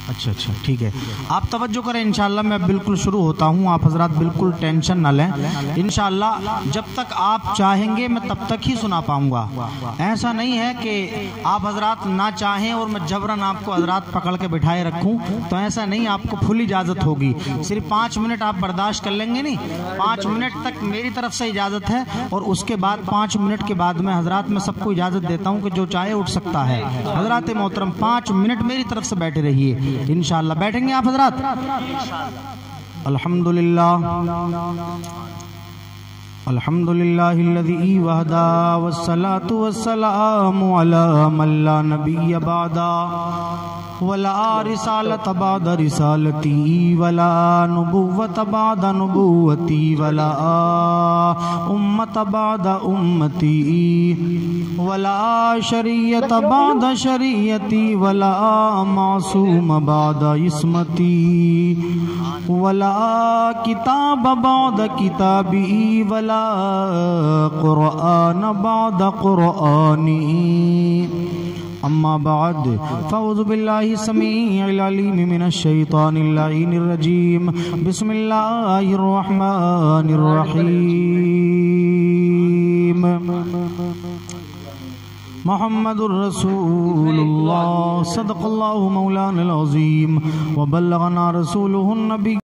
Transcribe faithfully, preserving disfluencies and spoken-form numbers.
अच्छा अच्छा ठीक है, आप तवज्जो करें। इंशाल्लाह मैं बिल्कुल शुरू होता हूँ, आप हजरात बिल्कुल टेंशन ना लें। इंशाल्लाह जब तक आप चाहेंगे मैं तब तक ही सुना पाऊंगा। ऐसा नहीं है कि आप हजरात ना चाहें और मैं जबरन आपको हजरात पकड़ के बिठाए रखूं, तो ऐसा नहीं, आपको फुल इजाज़त होगी। सिर्फ पाँच मिनट आप बर्दाश्त कर लेंगे, नहीं पाँच मिनट तक मेरी तरफ से इजाज़त है, और उसके बाद पाँच मिनट के बाद में हजरात मैं सबको इजाज़त देता हूँ कि जो चाहे उठ सकता है। हजरात मोहतरम पाँच मिनट मेरी तरफ से बैठे रहिए इंशाअल्लाह। बैठेंगे आप हजरात? अल्हम्दुलिल्लाह अल्हम्दुलिल्लाहिल्लज़ी वहदा वस्सलातु वस्सलामु अला मन ला नबिय्य बअदा वला रिसालत बाद रिसालती वला नुबुव्वत बाद नुबुव्वती वला उम्मत बाद उम्मती वला शरीयत बाद शरीयती वला मासूम बाद इस्मती वला किताब बाद किताबी वला कुरआन बाद कुरआनी। अम्मा बाद फ़अऊज़ु बिल्लाहि समीइल अलीम मिनश शैतानिर लाइनिर रजीम। बिस्मिल्लाहिर रहमानिर रहीम। मुहम्मदुर रसूलुल्लाह सदक़ल्लाहु मौलाना अज़ीम व बल्लगना रसूलुहुन नबी।